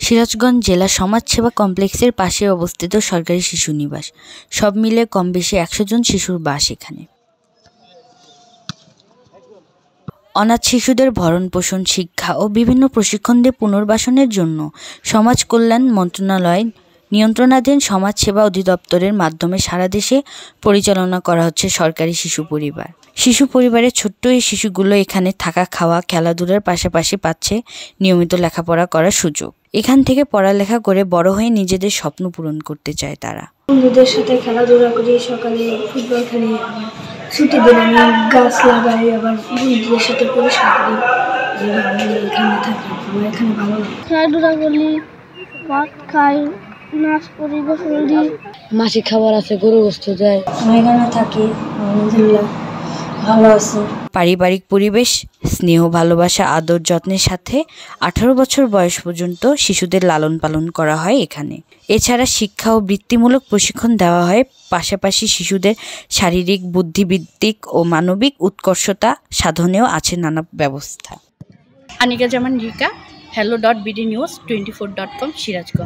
সিরাজগঞ্জ জেলা সমাজসেবা কমপ্লেক্সের পাশে অবস্থিত সরকারি শিশু নিবাস। সব মিলে কম বেশি 100 জন শিশুর বাস এখানে। অনাথ শিশুদের ভরণ পোষণ, শিক্ষা ও বিভিন্ন প্রশিক্ষণ দিয়ে পুনর্বাসনের জন্য সমাজ কল্যাণ মন্ত্রণালয় নিয়ন্ত্রণাধীন সমাজ সেবা অধিদপ্তরের মাধ্যমে সারা দেশে পরিচালনা করা হচ্ছে সরকারি শিশু পরিবার। শিশু পরিবারের ছোট্ট এই শিশুগুলো এখানে থাকা, খাওয়া, খেলাধুলার পাশাপাশি পাচ্ছে নিয়মিত লেখাপড়া করার সুযোগ। এখান থেকে পড়ালেখা করে বড় হয়ে নিজেদের স্বপ্ন পূরণ করতে চায় তারা। বন্ধুদের সাথে খেলাধুলা করি, সকালে ফুটবল খেলি, আবার ছুটির দিন আমি গাছ লাগাই, আবার বন্ধুদের সাথে পরিষ্কার করি। এখানে থাকি, আমার এখানে ভালো লাগে। খেলাধুলা করি, ভাত খাই, নাচ করি, গোসল দিই। মাসিক খাবার আছে, গরু গোস্ত দেয়। আমি এখানে থাকি, আলহামদুলিল্লাহ ভালো আছে। পারিবারিক পরিবেশ, স্নেহ, ভালোবাসা, আদর, যত্নের সাথে 18 বছর বয়স পর্যন্ত শিশুদের লালন পালন করা হয় এখানে। এছাড়া শিক্ষা ও বৃত্তিমূলক প্রশিক্ষণ দেওয়া হয়, পাশাপাশি শিশুদের শারীরিক, বুদ্ধিবৃত্তিক ও মানবিক উৎকর্ষতা সাধনেও আছে নানা ব্যবস্থা। আনিকা জামান রিকা, hello.bdnews24.com, সিরাজগঞ্জ।